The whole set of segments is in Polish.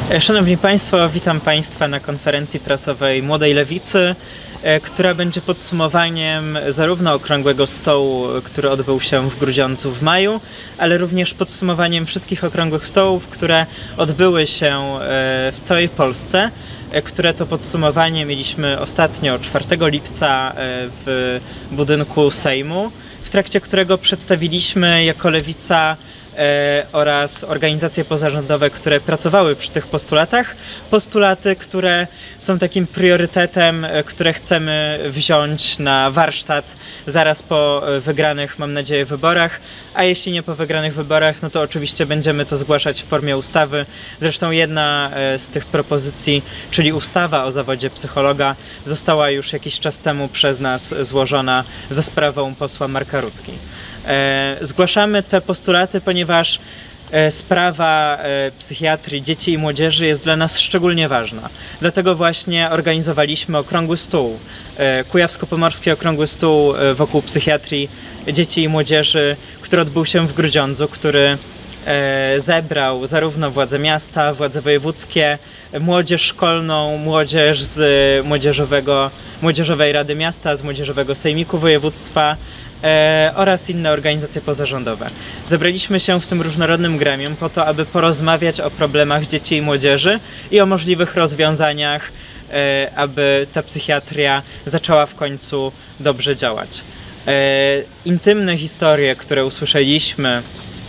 Szanowni Państwo, witam Państwa na konferencji prasowej Młodej Lewicy, która będzie podsumowaniem zarówno Okrągłego Stołu, który odbył się w Grudziądzu w maju, ale również podsumowaniem wszystkich okrągłych stołów, które odbyły się w całej Polsce, które to podsumowanie mieliśmy ostatnio 4 lipca w budynku Sejmu, w trakcie którego przedstawiliśmy jako Lewica oraz organizacje pozarządowe, które pracowały przy tych postulatach, postulaty, które są takim priorytetem, które chcemy wziąć na warsztat zaraz po wygranych, mam nadzieję, wyborach, a jeśli nie po wygranych wyborach, no to oczywiście będziemy to zgłaszać w formie ustawy. Zresztą jedna z tych propozycji, czyli ustawa o zawodzie psychologa, została już jakiś czas temu przez nas złożona za sprawą posła Marka Rutki. Zgłaszamy te postulaty, ponieważ sprawa psychiatrii dzieci i młodzieży jest dla nas szczególnie ważna. Dlatego właśnie organizowaliśmy Okrągły Stół, Kujawsko-Pomorski Okrągły Stół wokół psychiatrii dzieci i młodzieży, który odbył się w Grudziądzu, który zebrał zarówno władze miasta, władze wojewódzkie, młodzież szkolną, młodzież z Młodzieżowej Rady Miasta, z Młodzieżowego Sejmiku Województwa oraz inne organizacje pozarządowe. Zebraliśmy się w tym różnorodnym gremium po to, aby porozmawiać o problemach dzieci i młodzieży i o możliwych rozwiązaniach, aby ta psychiatria zaczęła w końcu dobrze działać. Intymne historie, które usłyszeliśmy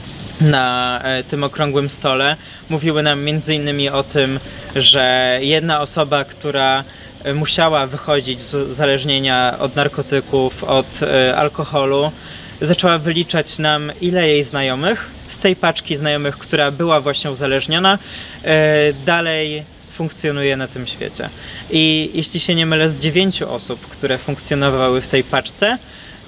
na tym okrągłym stole, mówiły nam m.in. o tym, że jedna osoba, która musiała wychodzić z uzależnienia od narkotyków, od alkoholu, zaczęła wyliczać nam, ile jej znajomych z tej paczki znajomych, która była właśnie uzależniona, dalej funkcjonuje na tym świecie. I jeśli się nie mylę, z 9 osób, które funkcjonowały w tej paczce,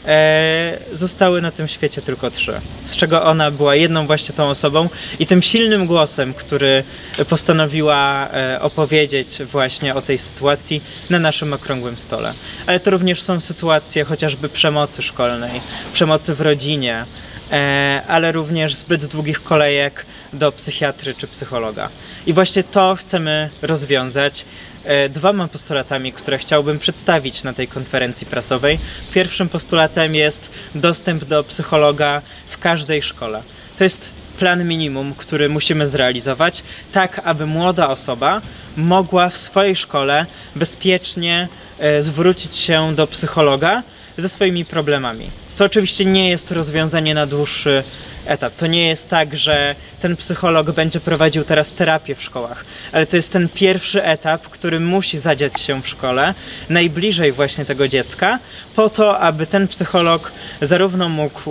zostały na tym świecie tylko 3, z czego ona była jedną właśnie tą osobą i tym silnym głosem, który postanowiła opowiedzieć właśnie o tej sytuacji na naszym okrągłym stole. Ale to również są sytuacje chociażby przemocy szkolnej, przemocy w rodzinie, ale również zbyt długich kolejek do psychiatry czy psychologa. I właśnie to chcemy rozwiązać dwoma postulatami, które chciałbym przedstawić na tej konferencji prasowej. Pierwszym postulatem jest dostęp do psychologa w każdej szkole. To jest plan minimum, który musimy zrealizować, tak aby młoda osoba mogła w swojej szkole bezpiecznie zwrócić się do psychologa ze swoimi problemami. To oczywiście nie jest rozwiązanie na dłuższy etap. To nie jest tak, że ten psycholog będzie prowadził teraz terapię w szkołach, ale to jest ten pierwszy etap, który musi zadziać się w szkole, najbliżej właśnie tego dziecka, po to, aby ten psycholog zarówno mógł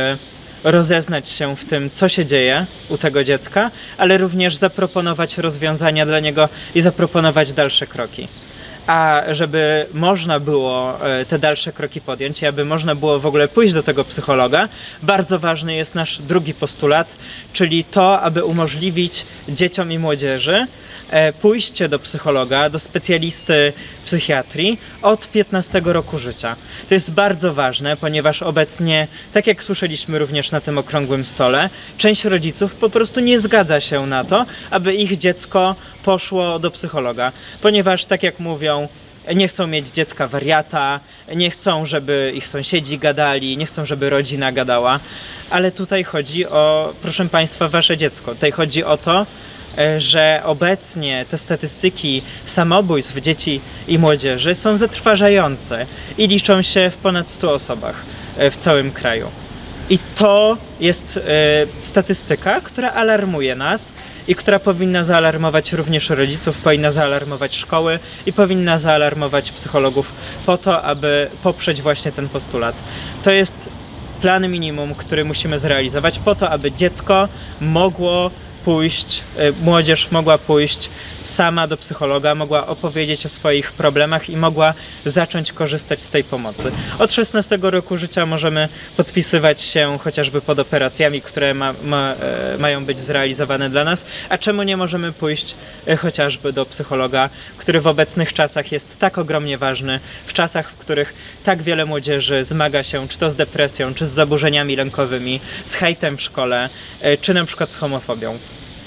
rozeznać się w tym, co się dzieje u tego dziecka, ale również zaproponować rozwiązania dla niego i zaproponować dalsze kroki. A żeby można było te dalsze kroki podjąć i aby można było w ogóle pójść do tego psychologa, bardzo ważny jest nasz drugi postulat, czyli to, aby umożliwić dzieciom i młodzieży pójście do psychologa, do specjalisty psychiatrii od 15 roku życia. To jest bardzo ważne, ponieważ obecnie, tak jak słyszeliśmy również na tym okrągłym stole, część rodziców po prostu nie zgadza się na to, aby ich dziecko poszło do psychologa, ponieważ, tak jak mówią, nie chcą mieć dziecka wariata, nie chcą, żeby ich sąsiedzi gadali, nie chcą, żeby rodzina gadała, ale tutaj chodzi o, proszę Państwa, wasze dziecko. Tutaj chodzi o to, że obecnie te statystyki samobójstw dzieci i młodzieży są zatrważające i liczą się w ponad 100 osobach w całym kraju. I to jest statystyka, która alarmuje nas i która powinna zaalarmować również rodziców, powinna zaalarmować szkoły i powinna zaalarmować psychologów po to, aby poprzeć właśnie ten postulat. To jest plan minimum, który musimy zrealizować po to, aby dziecko mogło pójść, młodzież mogła pójść sama do psychologa, mogła opowiedzieć o swoich problemach i mogła zacząć korzystać z tej pomocy. Od 16 roku życia możemy podpisywać się chociażby pod operacjami, które mają być zrealizowane dla nas, a czemu nie możemy pójść chociażby do psychologa, który w obecnych czasach jest tak ogromnie ważny, w czasach, w których tak wiele młodzieży zmaga się czy to z depresją, czy z zaburzeniami lękowymi, z hejtem w szkole, czy na przykład z homofobią.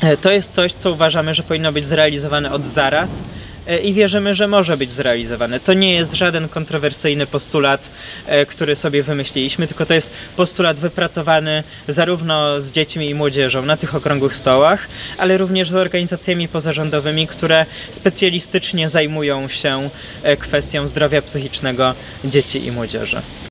To jest coś, co uważamy, że powinno być zrealizowane od zaraz i wierzymy, że może być zrealizowane. To nie jest żaden kontrowersyjny postulat, który sobie wymyśliliśmy, tylko to jest postulat wypracowany zarówno z dziećmi i młodzieżą na tych okrągłych stołach, ale również z organizacjami pozarządowymi, które specjalistycznie zajmują się kwestią zdrowia psychicznego dzieci i młodzieży.